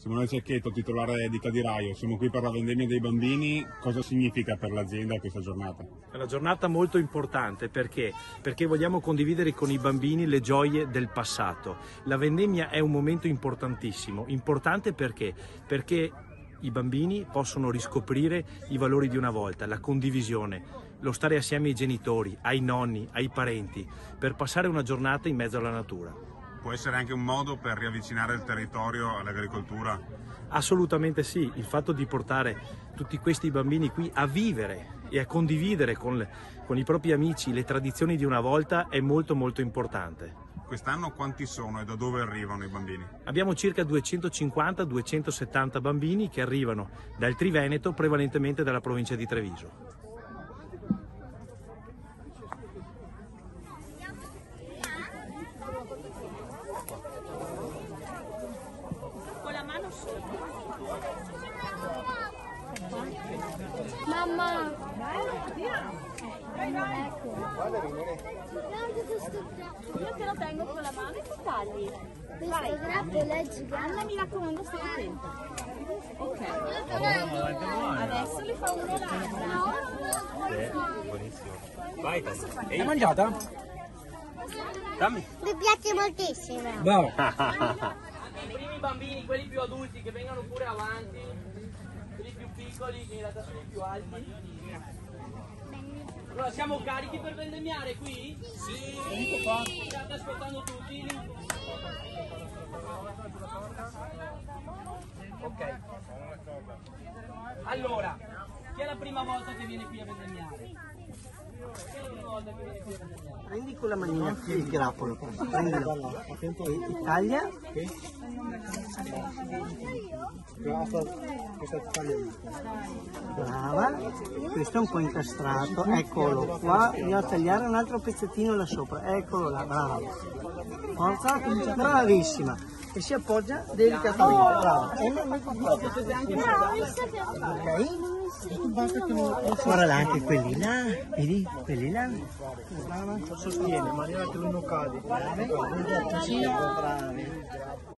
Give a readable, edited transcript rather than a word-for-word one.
Simone Cecchetto, titolare di Cadiraio, siamo qui per la vendemmia dei bambini. Cosa significa per l'azienda questa giornata? È una giornata molto importante perché vogliamo condividere con i bambini le gioie del passato. La vendemmia è un momento importantissimo, importante perché i bambini possono riscoprire i valori di una volta, la condivisione, lo stare assieme ai genitori, ai nonni, ai parenti, per passare una giornata in mezzo alla natura. Può essere anche un modo per riavvicinare il territorio all'agricoltura? Assolutamente sì, il fatto di portare tutti questi bambini qui a vivere e a condividere con i propri amici le tradizioni di una volta è molto molto importante. Quest'anno quanti sono e da dove arrivano i bambini? Abbiamo circa 250-270 bambini che arrivano dal Triveneto, prevalentemente dalla provincia di Treviso. Con la mano sopra. Mamma! Ecco. Io te lo tengo con la mano e tu tagli. Questo grappolo è gigante. Anna, mi raccomando, stai attenta. Ok. Adesso li fa uno l'altro. Buonissimo. Vai, Hai mangiata? dammi. Mi piace moltissimo. Bravo. I primi bambini, quelli più adulti che vengano pure avanti, quelli più piccoli che in realtà sono i più alti. Allora siamo carichi per vendemmiare qui? Sì! State ascoltando tutti? Ok. Allora, chi è la prima volta che viene qui a vendemmiare? Chi è la prima volta che viene qui a vendemmiare? Prendi con la manina qui il grappolo, prendilo, e taglia. Brava, questo è un po' incastrato, eccolo qua, bisogna tagliare un altro pezzettino là sopra, eccolo là, bravo. Forza, bravissima. E si appoggia delicatamente, brava. Ok? Guarda là anche quelli là, vedi? Quelli là. Brava, sostiene in maniera che lui non cade. Bravi.